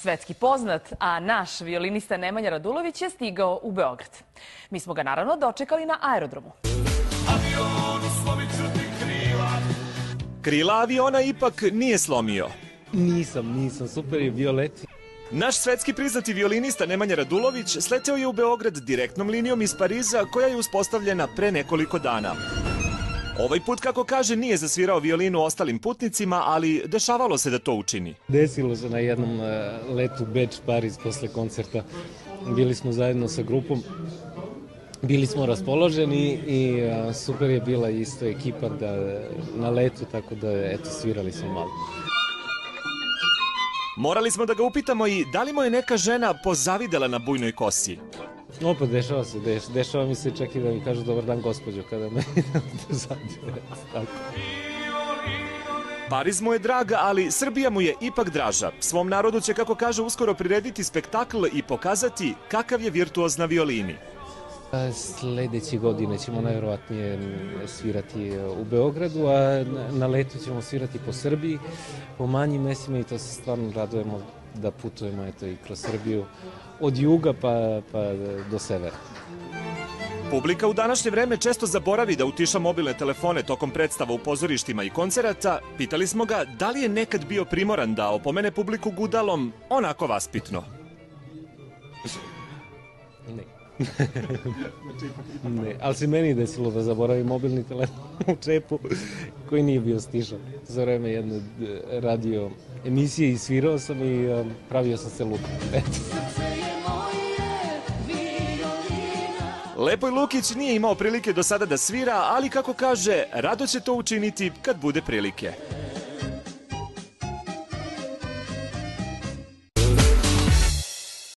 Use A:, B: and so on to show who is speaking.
A: Svetski poznat, a naš violinista Nemanja Radulović je stigao u Beograd. Mi smo ga naravno dočekali na aerodromu.
B: Krila aviona ipak nije slomio.
C: Nisam, super je bio let.
B: Naš svetski priznati violinista Nemanja Radulović sleteo je u Beograd direktnom linijom iz Pariza koja je uspostavljena pre nekoliko dana. Ovaj put, kako kaže, nije zasvirao violinu ostalim putnicima, ali dešavalo se da to učini.
C: Desilo se na jednom letu Beč-Pariz posle koncerta. Bili smo zajedno sa grupom, bili smo raspoloženi i super je bila isto ekipa na letu, tako da eto, svirali smo malo.
B: Morali smo da ga upitamo i da li mu je neka žena pozavidela na bujnoj kosi.
C: Opet dešava mi se čak i da mi kažu dobar dan gospođo kada me zadire.
B: Pariz mu je drag, ali Srbija mu je ipak draža. Svom narodu će, kako kaže, uskoro prirediti spektakl i pokazati kakav je virtuoz na violini.
C: Sledeće godine ćemo najverovatnije svirati u Beogradu, a na letu ćemo svirati po Srbiji, po manjim mestima i to se stvarno radujemo da putujemo eto, i kroz Srbiju od juga pa do severa.
B: Publika u današnje vreme često zaboravi da utiša mobilne telefone tokom predstava u pozorištima i koncerata. Pitali smo ga da li je nekad bio primoran da opomene publiku gudalom onako vaspitno.
C: Ne. Ne, ali se meni desilo da zaboravim mobilni telefon u čepu koji nije bio stišan. Za vreme jedne radio emisije i svirao sam i pravio sam se lud.
B: Lepoj Lukić nije imao prilike do sada da svira, ali kako kaže, rado će to učiniti kad bude prilike.